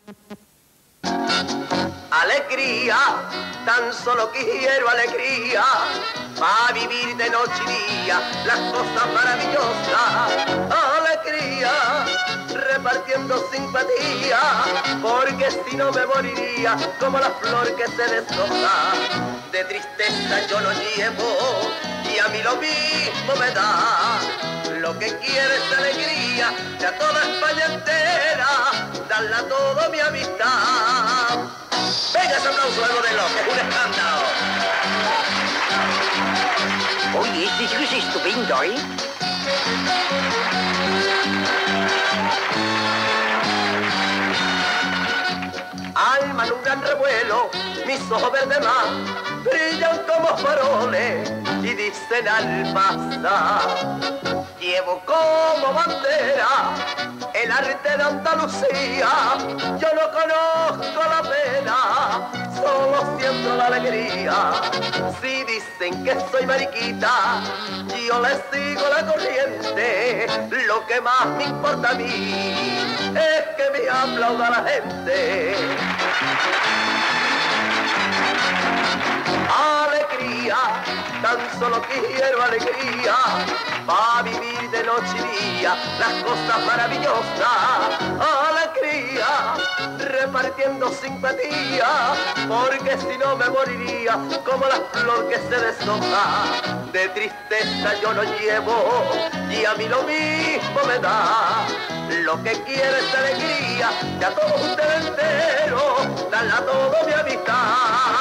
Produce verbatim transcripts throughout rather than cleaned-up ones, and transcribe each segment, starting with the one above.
Alegría, tan solo quiero alegría, para vivir de noche y día las cosas maravillosas. Alegría, repartiendo simpatía, porque si no me moriría como la flor que se deshoja. De tristeza yo no llevo y a mí lo mismo me da. Lo que quiero es alegría de a toda España entera, darle a todo mi amistad. Venga ese aplauso al modelo, que es un escándalo. Oye, este disco es estupendo, ¿eh? Alma en un gran revuelo, mis ojos verdes más brillan como faroles y dicen al pasar. Llevo como bandera el arte de Andalucía, yo no conozco la pena, solo siento la alegría. Si dicen que soy mariquita, yo les sigo la corriente, lo que más me importa a mí es que me aplauda la gente. Alegría, tan solo quiero alegría, para vivir de noche y día las cosas maravillosas. Alegría, repartiendo simpatía, porque si no me moriría como la flor que se deshoja. De tristeza yo no llevo y a mí lo mismo me da. Lo que quiero es alegría de a todos ustedes enteros, darle a todo mi amistad.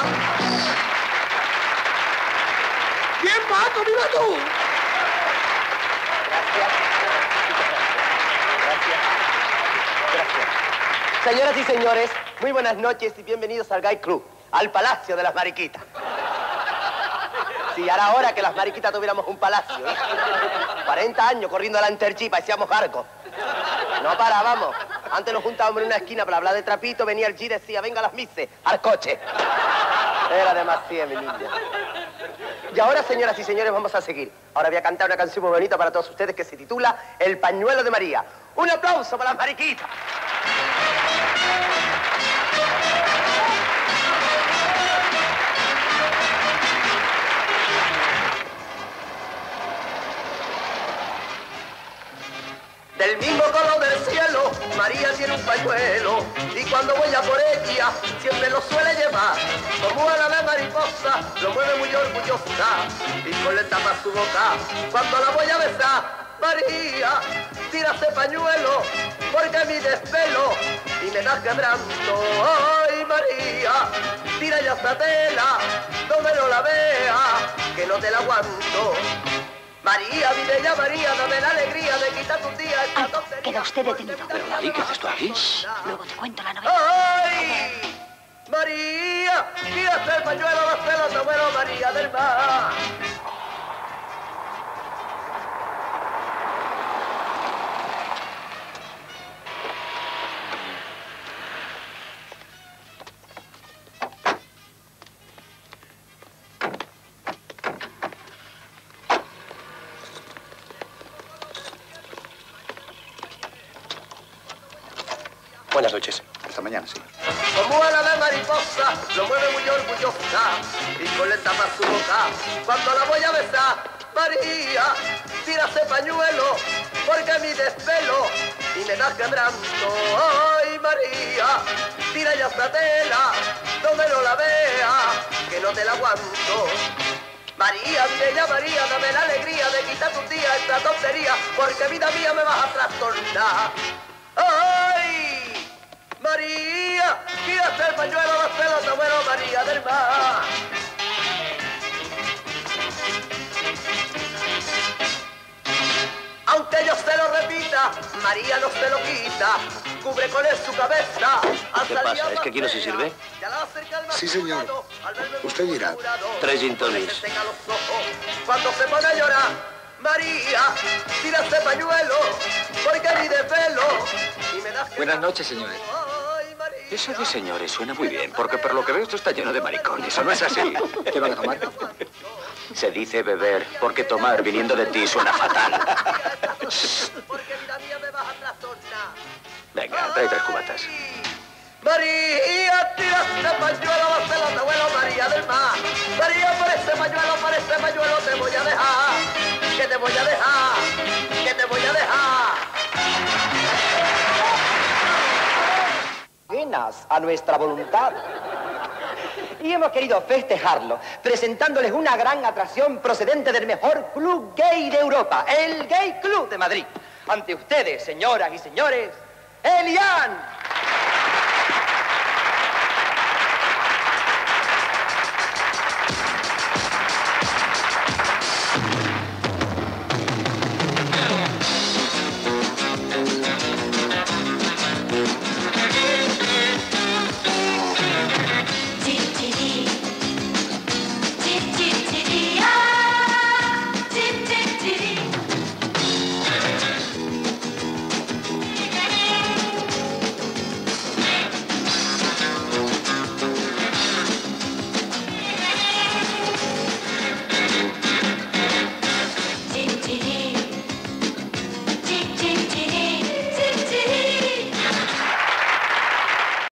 ¡Bien, Paco, viva tú! Gracias. Gracias. Gracias. Señoras y señores, muy buenas noches y bienvenidos al Gay Club, al Palacio de las Mariquitas. Si era hora que las mariquitas tuviéramos un palacio, ¿eh? cuarenta años corriendo a la Enterchipa, hacíamos arco. No parábamos. Antes nos juntábamos en una esquina para hablar de trapito, venía el G y decía, venga las mises, al coche. Era demasiado, mi niña. Y ahora, señoras y señores, vamos a seguir. Ahora voy a cantar una canción muy bonita para todos ustedes que se titula El pañuelo de María. Un aplauso para las mariquitas. Del mismo color del cielo, María tiene un pañuelo, y cuando voy a por ella, siempre lo suele llevar. Como ala de mariposa, lo mueve muy orgullosa, y con le tapa su boca. Cuando la voy a besar, María, tira ese pañuelo, porque mi desvelo, y me da quebrando. Ay, María, tira ya esa tela, donde no la vea, que no te la aguanto. María, mi bella María, dame la alegría de quitar tu día esta Alto, tontería. queda usted detenido. Pero, Lali, ¿qué haces tú aquí? Shh, luego te cuento la novela. ¡Ay! María, quítate el pañuelo, los pelos, abuelo, María del mar. Buenas noches. Hasta mañana, sí. Como ala de mariposa, lo mueve muy orgullosa, y con le tapa su boca. Cuando la voy a besar, María, tira ese pañuelo, porque mi desvelo, y me da quebrando. Ay, María, tira ya esa tela, donde no la vea, que no te la aguanto. María, mi bella María, dame la alegría de quitar tu día esta tontería, porque vida mía me vas a trastornar. ¡Ay! María, quítate el pañuelo, los pelos, abuelo, María del mar. Aunque yo se lo repita, María no se lo quita, cubre con él su cabeza. ¿Qué pasa? ¿Es que aquí no se sirve? Sí, señor. Usted dirá. Tres gin tonics. Cuando se pone a llorar, María, tira ese pañuelo, porque ni de pelo. Y me das Buenas noches, señores. Ay, María. Eso de señores suena muy bien, porque por lo que veo esto está lleno de maricones, ¿o no es así? ¿Qué van a tomar? Se dice beber, porque tomar viniendo de ti suena fatal. Porque vida mía me vas a trastornar. Venga, trae tres cubatas. María, tira ese pañuelo, va a ser tu abuelo, María del Mar. María, por ese pañuelo, por ese pañuelo te voy a dejar. Que te voy a dejar, que te voy a dejar. Ajenas a nuestra voluntad. Y hemos querido festejarlo presentándoles una gran atracción procedente del mejor club gay de Europa, el Gay Club de Madrid. Ante ustedes, señoras y señores, Elian.